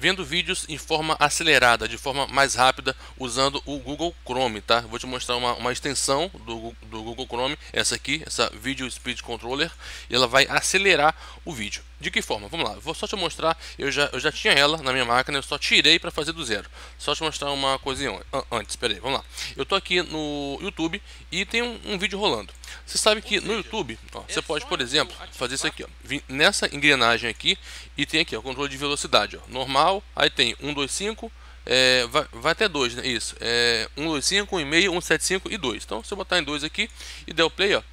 vendo vídeos em forma acelerada, de forma mais rápida, usando o Google Chrome, tá? Vou te mostrar uma extensão do Google Chrome, essa aqui, essa Video Speed Controller, e ela vai acelerar o vídeo. De que forma? Vamos lá, vou só te mostrar, eu já tinha ela na minha máquina, eu só tirei para fazer do zero. Só te mostrar uma coisinha antes, peraí, vamos lá. Eu tô aqui no YouTube e tem um vídeo rolando. Você sabe que no YouTube, ó, você pode, por exemplo, fazer isso aqui, ó, vir nessa engrenagem aqui e tem aqui o controle de velocidade, ó, normal, aí tem 1, 2, 5, vai até 2, né? Isso, 1, 2, 5, 1,5, 1, 7, 5 e 2. Então, se eu botar em 2 aqui e der o play, ó,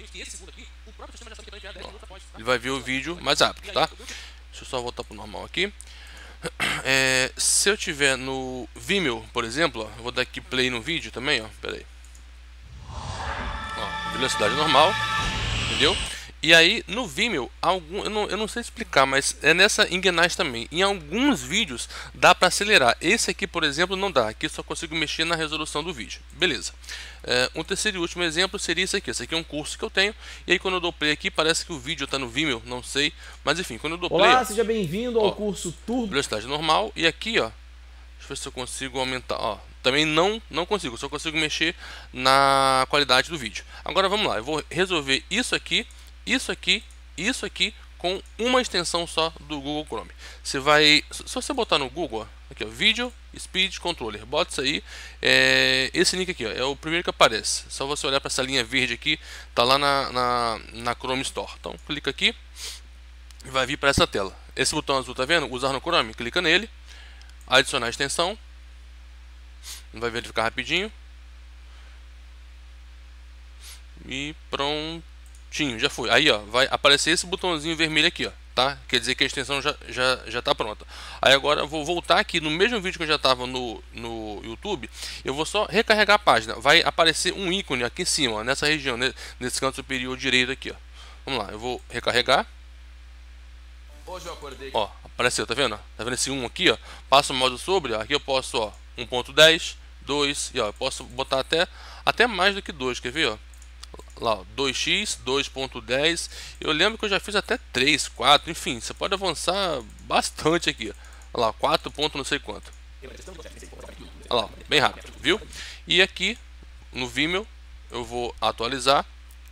ele vai ver o vídeo mais rápido, tá? Deixa eu só voltar para o normal aqui. Se eu tiver no Vimeo, por exemplo, ó, eu vou dar aqui play no vídeo também, ó, pera aí. Ó, velocidade normal, entendeu? E aí no Vimeo, eu não sei explicar, mas é nessa engrenagem também. Em alguns vídeos dá para acelerar. Esse aqui, por exemplo, não dá. Aqui eu só consigo mexer na resolução do vídeo. Beleza. Um terceiro e último exemplo seria isso aqui. Esse aqui é um curso que eu tenho. E aí quando eu dou play aqui, parece que o vídeo está no Vimeo, não sei. Mas enfim, quando eu dou play... Olá, seja bem-vindo ao curso Turbo. Velocidade normal. E aqui, ó, deixa eu ver se eu consigo aumentar, ó. Também não consigo, só consigo mexer na qualidade do vídeo. Agora vamos lá, eu vou resolver isso aqui com uma extensão só do Google Chrome. Você vai, se você botar no Google, ó, aqui ó, Video Speed Controller, bota isso aí, esse link aqui ó, é o primeiro que aparece. Só você olhar para essa linha verde aqui, tá lá na Chrome Store. Então clica aqui e vai vir para essa tela. Esse botão azul, tá vendo? Usar no Chrome, clica nele, adicionar a extensão, vai verificar rapidinho e prontinho, já foi. Aí ó, vai aparecer esse botãozinho vermelho aqui, ó, tá? Quer dizer que a extensão já tá pronta. Aí agora eu vou voltar aqui no mesmo vídeo que eu já estava no YouTube. Eu vou só recarregar a página. Vai aparecer um ícone aqui em cima, ó, nessa região, nesse canto superior direito aqui, ó. Vamos lá, eu vou recarregar. Hoje eu acordei. Ó, apareceu, tá vendo? Tá vendo esse 1 aqui, ó? Passo o mouse sobre, ó. Aqui eu posso, ó, 1.10, 2, e ó, eu posso botar até mais do que 2, quer ver, ó? Lá, ó, 2x, 2.10. Eu lembro que eu já fiz até 3, 4, enfim, você pode avançar bastante aqui, ó. Olha lá, 4 ponto não sei quanto. Olha lá, bem rápido, viu? E aqui no Vimeo eu vou atualizar.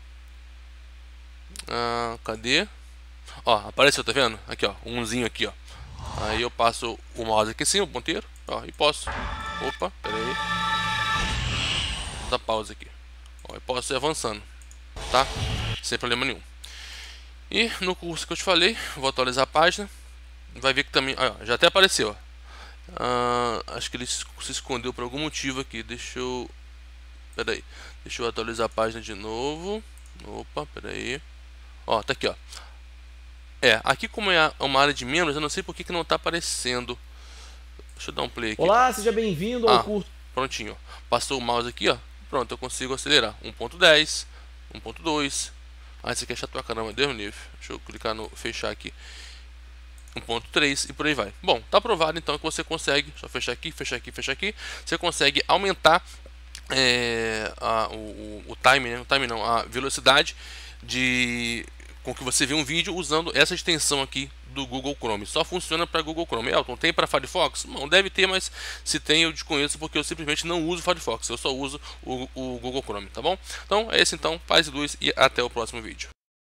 Cadê? Ó, apareceu, tá vendo? Aqui, ó, umzinho aqui, ó. Aí eu passo o mouse aqui em cima, o ponteiro, ó, e posso. Opa, pera aí. Vou dar pausa aqui. Ó, eu posso ir avançando, tá? Sem problema nenhum. E no curso que eu te falei, vou atualizar a página. Vai ver que também, ó, já até apareceu, ó. Acho que ele se escondeu por algum motivo aqui. Pera aí. Deixa eu atualizar a página de novo. Opa, pera aí. Ó, tá aqui, ó. Aqui como é uma área de membros, eu não sei por que não está aparecendo. Deixa eu dar um play aqui. Olá, seja bem-vindo ao curso. Prontinho, ó. Passou o mouse aqui, ó. Pronto, eu consigo acelerar. 1.10, 1.2. Esse aqui é chato pra caramba, Deus me livre. Deixa eu clicar no fechar aqui. 1.3 e por aí vai. Bom, tá provado então que você consegue. Só fechar aqui, fechar aqui, fechar aqui. Você consegue aumentar o time, né? O time não, a velocidade com que você vê um vídeo usando essa extensão aqui do Google Chrome. Só funciona para Google Chrome. Elton, tem para Firefox? Não, deve ter, mas se tem eu desconheço porque eu simplesmente não uso Firefox. Eu só uso o Google Chrome, tá bom? Então é esse então, paz e luz e até o próximo vídeo.